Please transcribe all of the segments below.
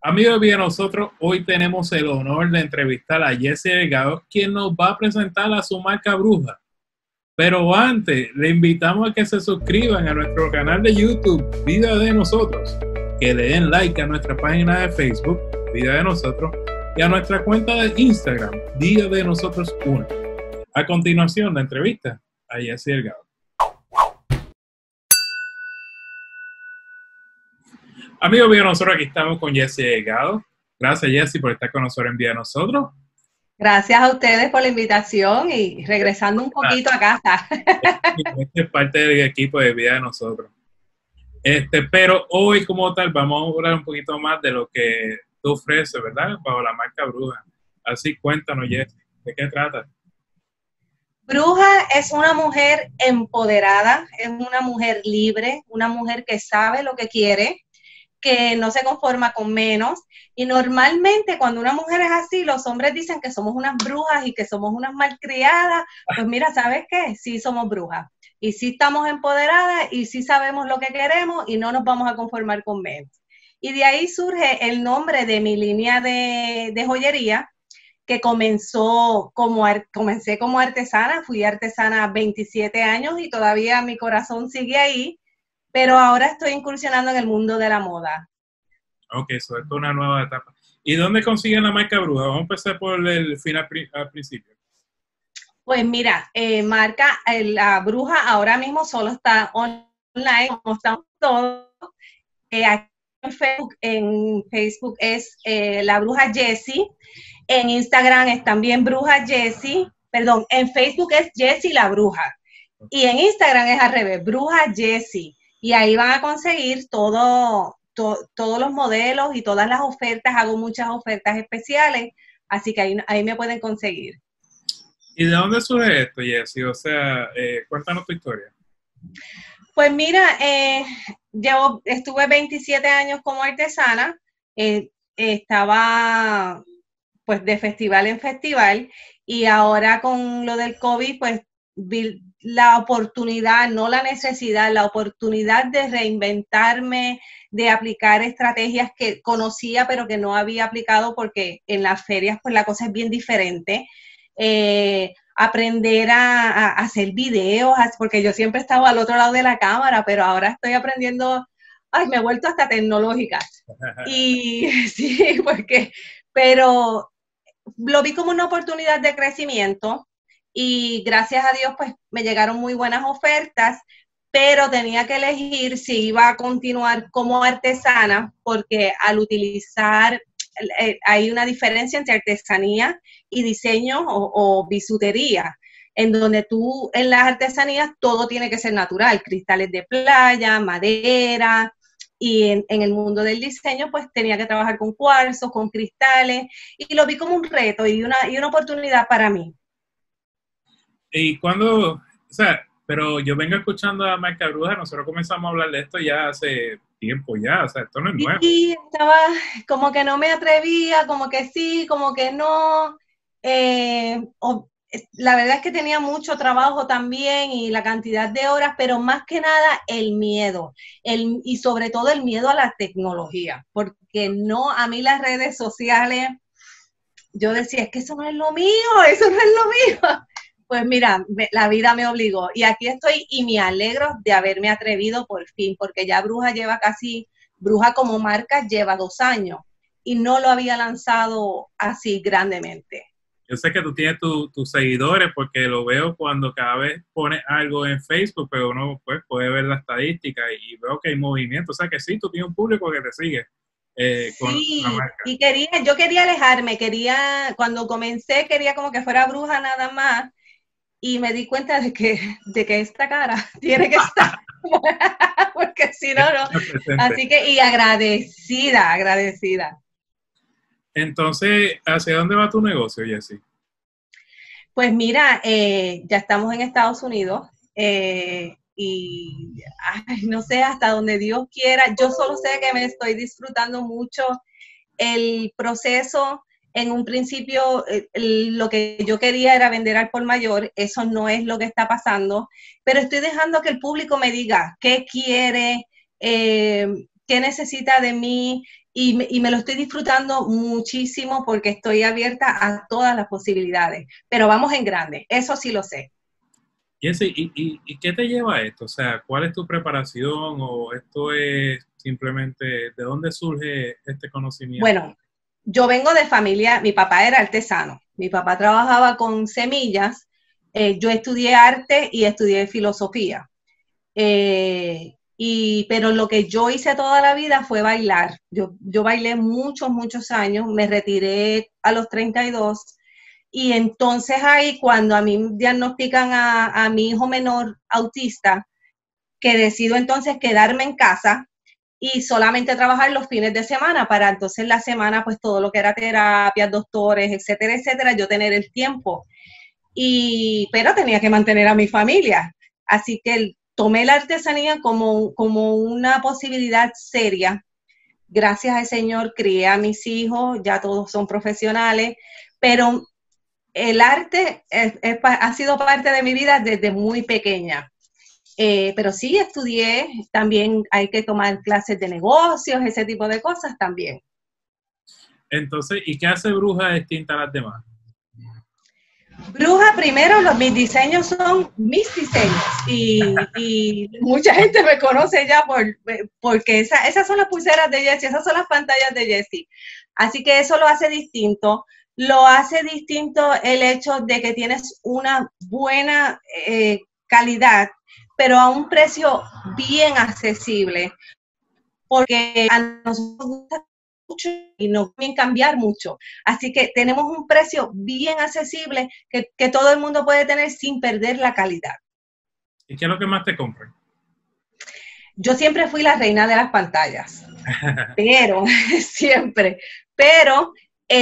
Amigos, bien, nosotros hoy tenemos el honor de entrevistar a Jessy Delgado, quien nos va a presentar a su marca Bruja. Pero antes, le invitamos a que se suscriban a nuestro canal de YouTube, Vida de Nosotros, que le den like a nuestra página de Facebook, Vida de Nosotros, y a nuestra cuenta de Instagram, Vida de Nosotros 1. A continuación, la entrevista a Jessy Delgado. Amigos, bien, nosotros aquí estamos con Jessy Delgado. Gracias, Jessy, por estar con nosotros en Vida de Nosotros. Gracias a ustedes por la invitación y regresando un poquito a casa. Este es parte del equipo de Vida de Nosotros. Pero hoy como tal vamos a hablar un poquito más de lo que tú ofreces, ¿verdad? Bajo la marca Bruja. Así cuéntanos, Jessy, ¿de qué trata? Bruja es una mujer empoderada, es una mujer libre, una mujer que sabe lo que quiere, que no se conforma con menos. Y normalmente cuando una mujer es así, los hombres dicen que somos unas brujas y que somos unas malcriadas. Pues mira, ¿sabes qué? Sí somos brujas. Y sí estamos empoderadas y sí sabemos lo que queremos y no nos vamos a conformar con menos. Y de ahí surge el nombre de mi línea de joyería, que comencé como artesana, fui artesana 27 años y todavía mi corazón sigue ahí, pero ahora estoy incursionando en el mundo de la moda. Ok, eso es una nueva etapa. ¿Y dónde consiguen la marca Bruja? Vamos a empezar por el final al principio. Pues mira, la Bruja ahora mismo solo está online, como estamos todos. Aquí en Facebook es la Bruja Jessy, en Instagram es también Bruja Jessy, perdón, en Facebook es Jessy la Bruja y en Instagram es al revés, Bruja Jessy, y ahí van a conseguir todos los modelos y todas las ofertas. Hago muchas ofertas especiales, así que ahí me pueden conseguir. ¿Y de dónde surge esto, Jessy? O sea, cuéntanos tu historia. Pues mira, yo estuve 27 años como artesana, estaba pues de festival en festival, y ahora con lo del COVID pues vi la oportunidad, no la necesidad, la oportunidad de reinventarme, de aplicar estrategias que conocía pero que no había aplicado, porque en las ferias pues la cosa es bien diferente. Aprender a hacer videos, porque yo siempre estaba al otro lado de la cámara, pero ahora estoy aprendiendo, ay, me he vuelto hasta tecnológica. Y sí, pero lo vi como una oportunidad de crecimiento y gracias a Dios pues me llegaron muy buenas ofertas, pero tenía que elegir si iba a continuar como artesana, porque al utilizar hay una diferencia entre artesanía y diseño o bisutería, en donde tú en las artesanías todo tiene que ser natural, cristales de playa, madera, y en el mundo del diseño pues tenía que trabajar con cuarzos, con cristales, y lo vi como un reto y una oportunidad para mí. Y cuando, o sea, pero yo vengo escuchando a marca Bruja, nosotros comenzamos a hablar de esto ya hace tiempo ya, o sea, esto no es nuevo. Y estaba como que no me atrevía, como que sí, como que no. La verdad es que tenía mucho trabajo también y la cantidad de horas, pero más que nada el miedo, y sobre todo el miedo a la tecnología, porque no, a mí las redes sociales, yo decía, es que eso no es lo mío, eso no es lo mío. Pues mira, la vida me obligó y aquí estoy y me alegro de haberme atrevido por fin, porque ya Bruja como marca lleva 2 años y no lo había lanzado así grandemente. Yo sé que tú tienes tus seguidores porque lo veo cuando cada vez pones algo en Facebook, pero uno pues, puede ver la estadística y veo que hay movimiento. O sea que sí, tú tienes un público que te sigue con la Sí, marca. y yo quería alejarme, cuando comencé quería como que fuera Bruja nada más, y me di cuenta de que esta cara tiene que estar, porque si no, no. Así que, y agradecida, agradecida. Entonces, ¿hacia dónde va tu negocio, Jessy? Pues mira, ya estamos en Estados Unidos, y ay, no sé, hasta donde Dios quiera. Yo solo sé que me estoy disfrutando mucho el proceso. En un principio, lo que yo quería era vender al por mayor, eso no es lo que está pasando, pero estoy dejando que el público me diga qué quiere, qué necesita de mí y me lo estoy disfrutando muchísimo porque estoy abierta a todas las posibilidades. Pero vamos en grande, eso sí lo sé. ¿Y qué te lleva a esto? O sea, ¿cuál es tu preparación o esto es simplemente de dónde surge este conocimiento? Bueno, yo vengo de familia, mi papá era artesano, mi papá trabajaba con semillas, yo estudié arte y estudié filosofía. Pero lo que yo hice toda la vida fue bailar. Yo bailé muchos, muchos años, me retiré a los 32 y entonces ahí cuando a mí diagnostican a mi hijo menor autista, que decido entonces quedarme en casa y solamente trabajar los fines de semana para entonces la semana pues todo lo que era terapia, doctores, etcétera, etcétera, yo tener el tiempo. Pero tenía que mantener a mi familia. Así que tomé la artesanía como una posibilidad seria. Gracias al Señor crié a mis hijos, ya todos son profesionales, pero el arte ha sido parte de mi vida desde muy pequeña. Pero sí estudié, también hay que tomar clases de negocios, ese tipo de cosas también. Entonces, ¿y qué hace Bruja distinta a las demás? Bruja, primero, mis diseños son mis diseños y mucha gente me conoce ya porque esas son las pulseras de Jessie, esas son las pantallas de Jessie. Así que eso lo hace distinto. Lo hace distinto el hecho de que tienes una buena calidad, pero a un precio bien accesible, porque a nosotros nos gusta mucho y no pueden cambiar mucho. Así que tenemos un precio bien accesible que todo el mundo puede tener sin perder la calidad. ¿Y qué es lo que más te compran? Yo siempre fui la reina de las pantallas, pero siempre, pero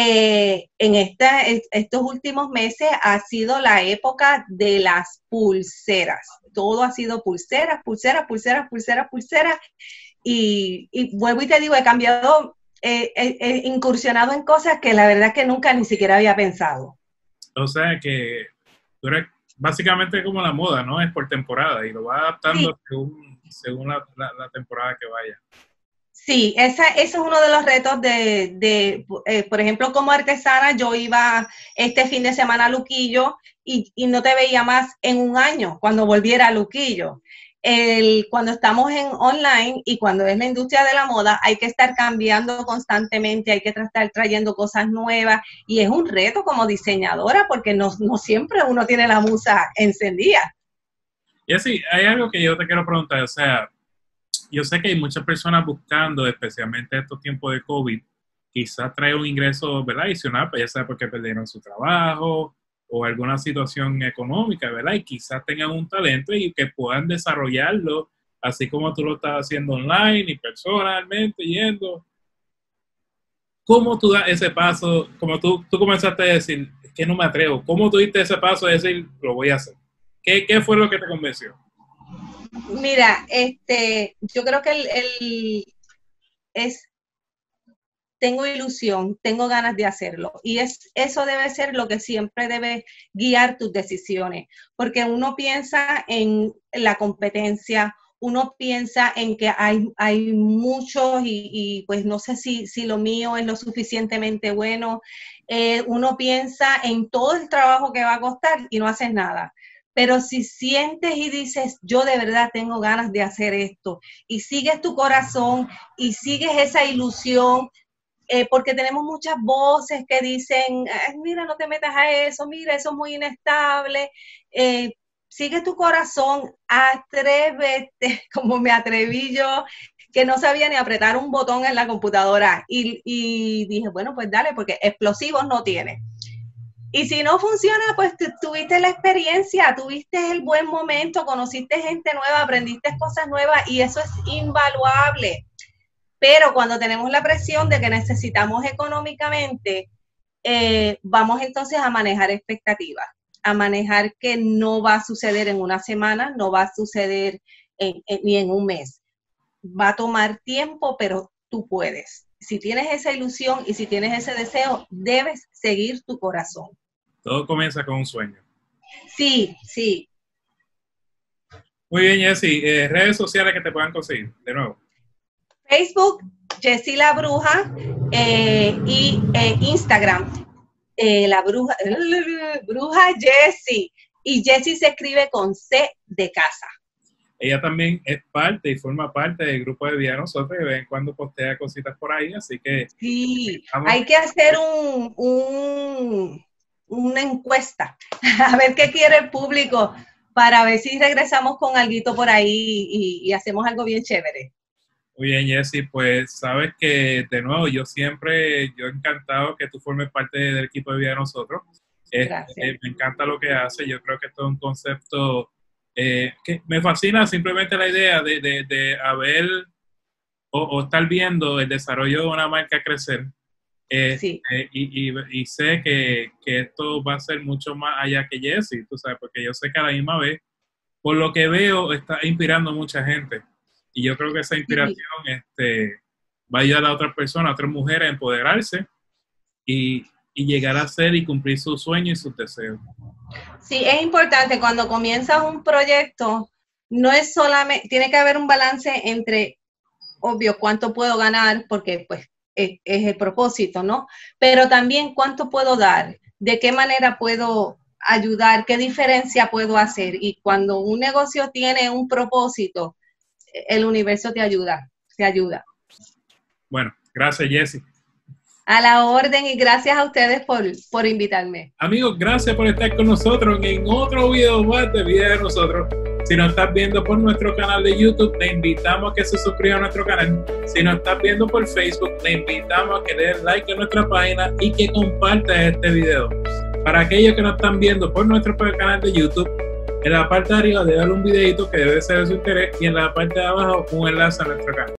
estos últimos meses ha sido la época de las pulseras. Todo ha sido pulseras, pulseras, pulseras, pulseras, pulseras. Y vuelvo y te digo, he cambiado, he incursionado en cosas que la verdad que nunca ni siquiera había pensado. O sea que tú eres básicamente como la moda, ¿no? Es por temporada y lo va Sí, adaptando según la temporada que vaya. sí, ese es uno de los retos por ejemplo, como artesana, yo iba este fin de semana a Luquillo y no te veía más en un año cuando volviera a Luquillo. Cuando estamos en online y cuando es la industria de la moda, hay que estar cambiando constantemente, hay que estar trayendo cosas nuevas y es un reto como diseñadora porque no siempre uno tiene la musa encendida. Y así, hay algo que yo te quiero preguntar, o sea, yo sé que hay muchas personas buscando, especialmente estos tiempos de COVID, quizás traer un ingreso, ¿verdad? Adicional, pues ya sea porque perdieron su trabajo o alguna situación económica, ¿verdad? Y quizás tengan un talento y que puedan desarrollarlo, así como tú lo estás haciendo online y personalmente yendo. ¿Cómo tú das ese paso? Como tú comenzaste a decir, es que no me atrevo. ¿Cómo tú diste ese paso de decir, lo voy a hacer? ¿Qué fue lo que te convenció? Mira, yo creo que es tengo ilusión, tengo ganas de hacerlo. Y eso debe ser lo que siempre debe guiar tus decisiones, porque uno piensa en la competencia, uno piensa en que hay muchos pues no sé si lo mío es lo suficientemente bueno. Uno piensa en todo el trabajo que va a costar y no haces nada. Pero si sientes y dices, yo de verdad tengo ganas de hacer esto, y sigues tu corazón y sigues esa ilusión, porque tenemos muchas voces que dicen, mira, no te metas a eso, mira, eso es muy inestable. Sigue tu corazón, atrévete, como me atreví yo, que no sabía ni apretar un botón en la computadora. Y dije, bueno, pues dale, porque explosivos no tiene. Y si no funciona, pues tuviste la experiencia, tuviste el buen momento, conociste gente nueva, aprendiste cosas nuevas y eso es invaluable. Pero cuando tenemos la presión de que necesitamos económicamente, vamos entonces a manejar expectativas, a manejar que no va a suceder en una semana, no va a suceder ni en un mes. Va a tomar tiempo, pero tú puedes. Si tienes esa ilusión y si tienes ese deseo, debes seguir tu corazón. Todo comienza con un sueño. Sí, sí. Muy bien, Jessy. Redes sociales que te puedan conseguir, de nuevo. Facebook, Jessie la Bruja, y Instagram, la bruja Jessie. Y Jessie se escribe con C de casa. Ella también es parte y forma parte del grupo de Vida de Nosotros y de vez en cuando postea cositas por ahí, así que... Sí, hay que hacer una encuesta, a ver qué quiere el público, para ver si regresamos con alguito por ahí y hacemos algo bien chévere. Muy bien, Jessie, pues sabes que de nuevo yo encantado que tú formes parte del equipo de Vida de Nosotros. Me encanta lo que hace, yo creo que esto es un concepto que me fascina, simplemente la idea de haber o estar viendo el desarrollo de una marca crecer. Sí. Y sé que esto va a ser mucho más allá que Jessie, tú sabes, porque yo sé que a la misma vez, por lo que veo, está inspirando a mucha gente. Y yo creo que esa inspiración va a ayudar a otras personas, a otras mujeres a empoderarse y llegar a ser y cumplir sus sueños y sus deseos. Sí, es importante cuando comienzas un proyecto, no es solamente, tiene que haber un balance entre, obvio, cuánto puedo ganar, porque pues es el propósito, ¿no? Pero también cuánto puedo dar, de qué manera puedo ayudar, qué diferencia puedo hacer. Y cuando un negocio tiene un propósito, el universo te ayuda. Bueno, gracias, Jessie. A la orden, y gracias a ustedes por invitarme. Amigos, gracias por estar con nosotros en otro video más de Vida de Nosotros. Si nos estás viendo por nuestro canal de YouTube, te invitamos a que se suscriba a nuestro canal. Si nos estás viendo por Facebook, te invitamos a que le des like a nuestra página y que compartas este video. Para aquellos que nos están viendo por nuestro canal de YouTube, en la parte de arriba debe haber un videito que debe ser de su interés y en la parte de abajo un enlace a nuestro canal.